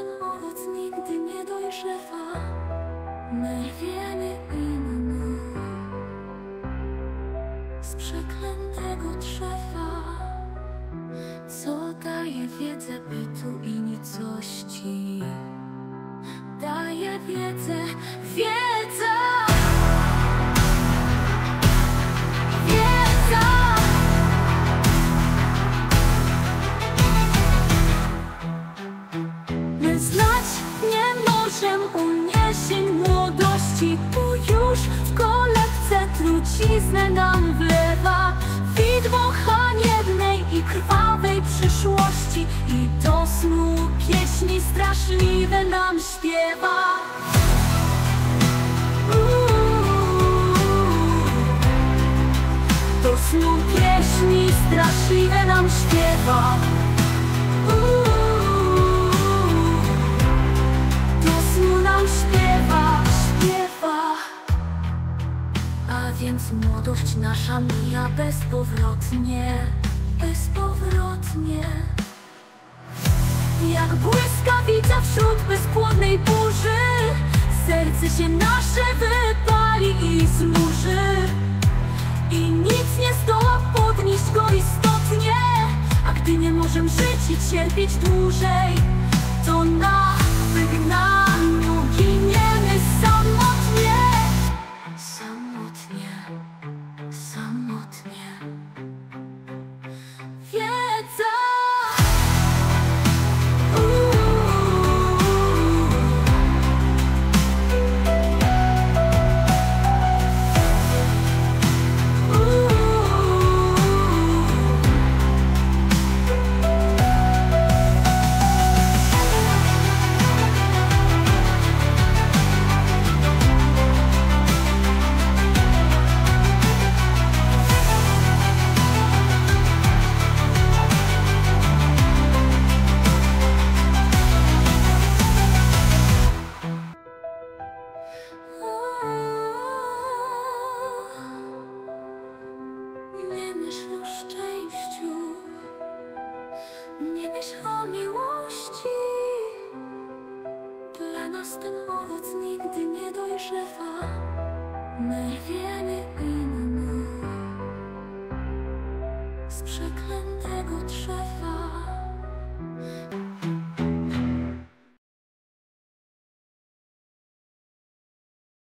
ten owoc nigdy nie dojrzewa. My wiemy inny z przeklętego drzewa, co daje wiedzę bytu i nicości. Daje wiedzę, wiedza. My znać nie możemy uniesień młodości, bo już w kolebce truciznę nam wlewa widmo haniebnej i krwawej przyszłości, i do snu pieśni straszliwe nam śpiewa. Do snu pieśni straszliwe nam śpiewa. Do snu nam śpiewa. A więc młodość nasza mija bezpowrotnie. Jak błyskawica wśród bezpłodnej burzy, serce się nasze wypali i znuży, i nic nie zdoła podnieść go istotnie. A gdy nie możemy żyć i cierpieć dłużej, to na wygnaniu giniemy samotnie. Wiedza. Nie myśl o szczęściu, nie myśl o miłości. Dla nas ten owoc nigdy nie dojrzewa. My wiemy inny.